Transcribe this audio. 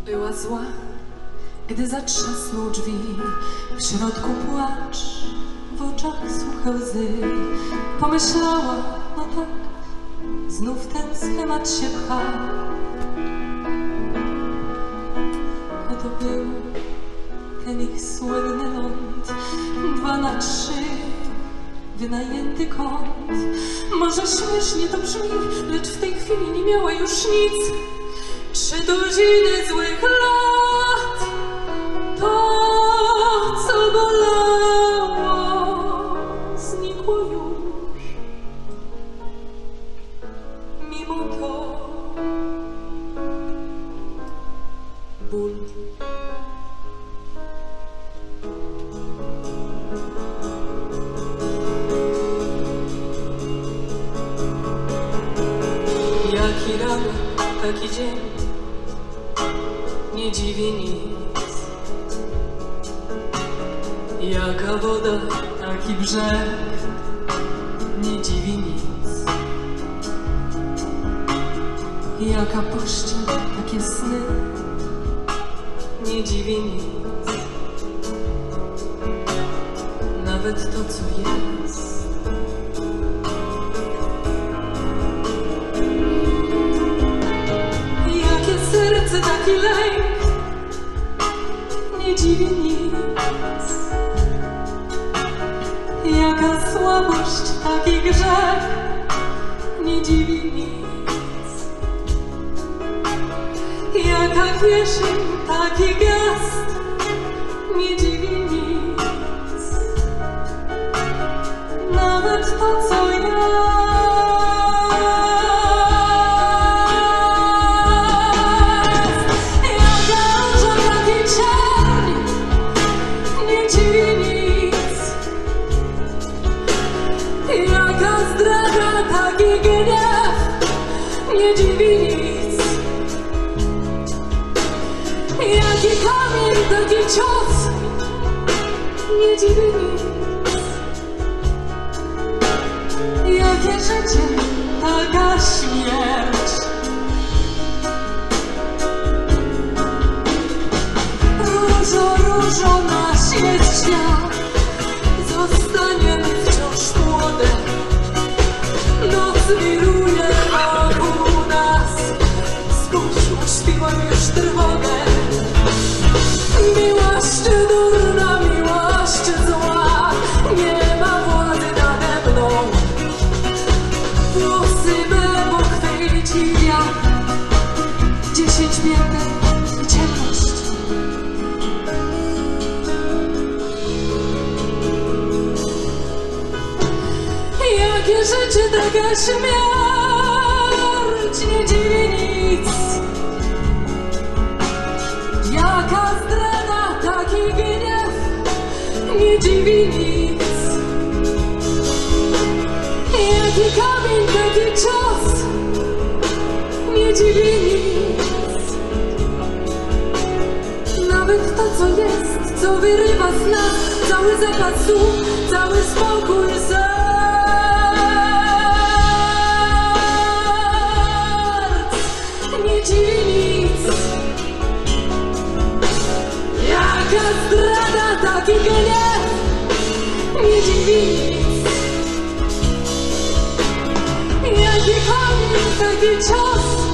Była zła, gdy zatrzasnął drzwi. W środku płacz, w oczach suche łzy. Pomyślała, no tak, znów ten schemat się pcha. Oto był ten ich słynny ląd, 2 na 3, wynajęty kąt. Może śmiesznie to brzmi, lecz w tej chwili nie miała już nic. 3 godziny złych lat, to co bolało, znikło już. Mimo to ból. Jaki ranek, taki dzień, nie dziwi nic. Jaka woda, taki brzeg, nie dziwi nic. Jaka pościel, takie sny, nie dziwi nic. Nawet to, co jest. Serce, taki lęk, nie dziwi nic. Jaka słabość, taki grzech, nie dziwi nic. Jaka kieszeń, taki gest, nie dziwi nic. Nawet to, co ja. Jaka zdrada, taki gniew, nie dziwi nic. Jaki kamień, taki cios, nie dziwi nic. Jakie życie, taka śmierć. Różo, różo, nasz jest świat. Zostaniemy wciąż młode. Noc wiruje wokół nas. Spójrz, uśpiłam już trwogę. Miłość durna, miłość zła, nie ma władzy nade mną. Włosy me pochwyci wiatr. 10 pięter i ciemność. Jakie życie, taka śmierć, nie dziwi nic. Jaka zdrada, taki gniew, nie dziwi nic. Jaki kamień, taki cios, nie dziwi nic. Nawet to, co jest, co wyrywa z nas cały zapas słów, cały spokój serc. Nie dziwi nic. Jaka zdrada, taki gniew, nie dziwi nic. Jaki kamień, taki cios,